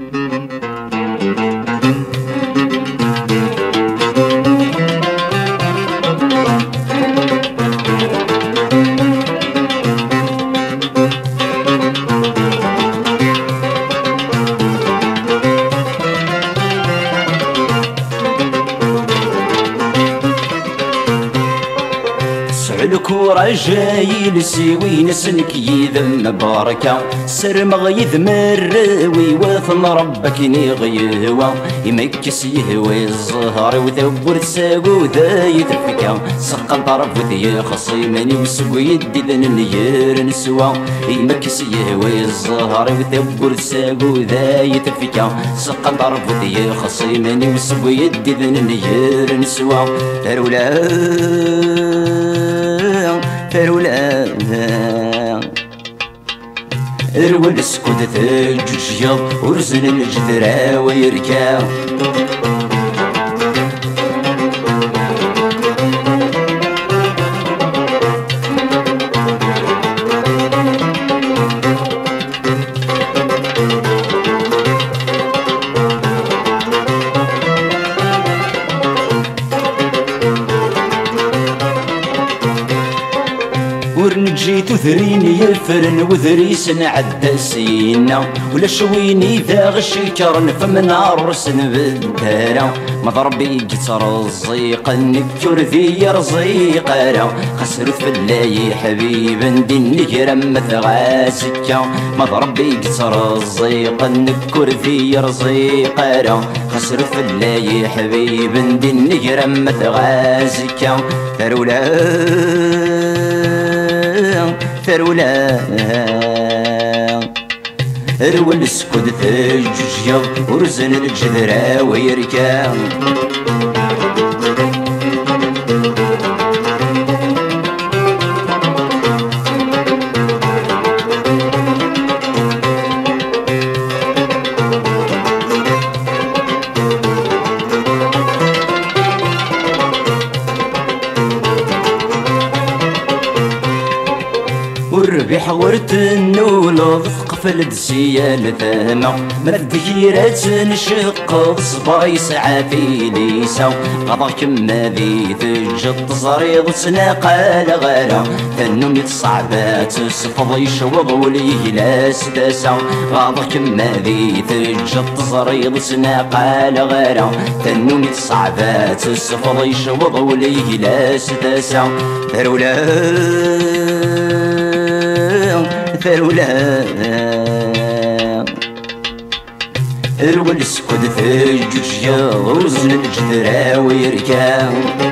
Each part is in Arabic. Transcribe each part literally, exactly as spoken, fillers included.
الكورة جاي لسيوي نسنك يذم بركة سر مغيث مروي وثن ربك نغيهوا يمكس يهوي الزهر وثبور تساقو ذا يترفكا سقن طرف ذي خصيمني وسقو يدي ذن نير نسوا يمكس يهوي الزهر وثبور تساقو ذا يترفكا سقن طرف ذي خصيمني وسقو يدي ذن نير نسوا ترولا ترولا رول سكوت ثلج ورزن الجدرا ويركا ورنجيت وثريني يفرن وثريس نعدى سينا ولا شويني ذا غشكرن فمن عرسن بالدارة مضربي قتر الزيق النكر ذي رزيقارا خسرت في اللاي حبيب ندي النجرم مثغاسكا مضربي قتر الزيق النكر ذي رزيقارا خسرت في اللاي حبيب ندي النجرم مثغاسكا ترولا ترولا رول سكود ثججيا ورزن الجذرا ويركا والربيح ورت النول ثقف الدسيال ثما مذكيرات نشق صباي سعافي ليسا غضا كما ذي تجد صريض سناقال غالا ثنم يتصعبات سفض يشوض وليه لا ستاسا غضا كما ذي تجد صريض سناقال غالا ثنم يتصعبات سفض يشوض وليه لا ستاسا ترولا ترولا رول سكود ثججيا ورزن الجدرا ويركا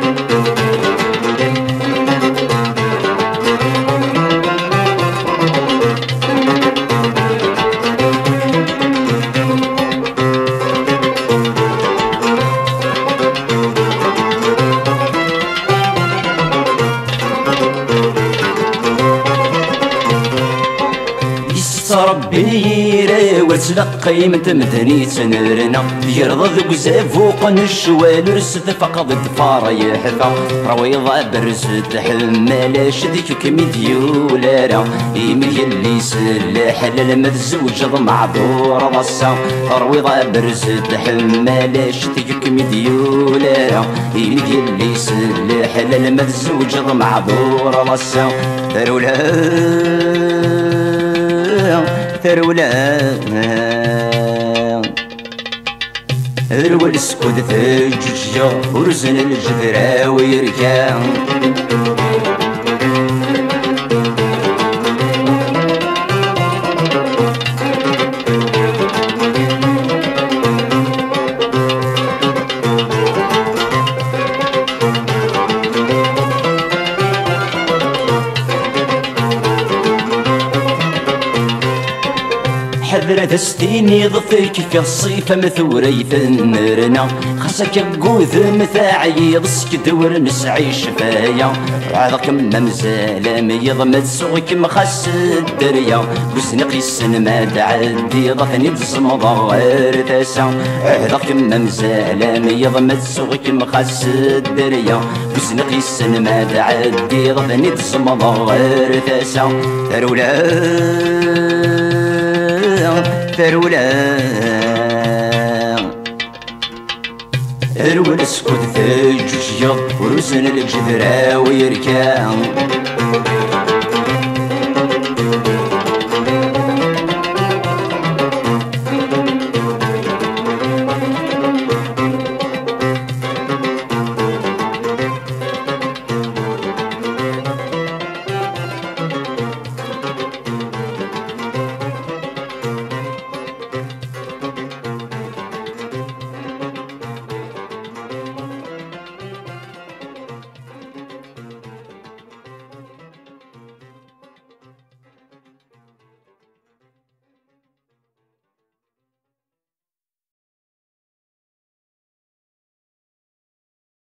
ربي يري وتلقي من تمدني تنرنا يرضى ذوك زافوق نشوال رسد فقد الدفار يحفا رويضة برسد حمالاش ذيك كميديولارا يمي اللي سلاح للمتزوج معذور ضصا رويضة برسد حمالاش ذيك كميديولارا يمي اللي سلاح للمتزوج معذور ضصا ترولا ترولا رول سكود ثججيا ورزن الجذرا ويركا حذرة تستيني ضفيك في الصيفة مثوري ثنرنا خاصك قوذ مثاعي ضسك دور نسعي شفايا عاذق ممزالة ميض متسوغك مخاس الدريا بسنقي السن ما تعدي ضفني بصمضة غير تاسا عاذق ممزالة ميض متسوغك مخاس الدريا بسنقي السن ما تعدي ضفني بصمضة غير تاسا ترولا ترولا هرول اسكت ثجوج يض ورسن الجذرة ويركان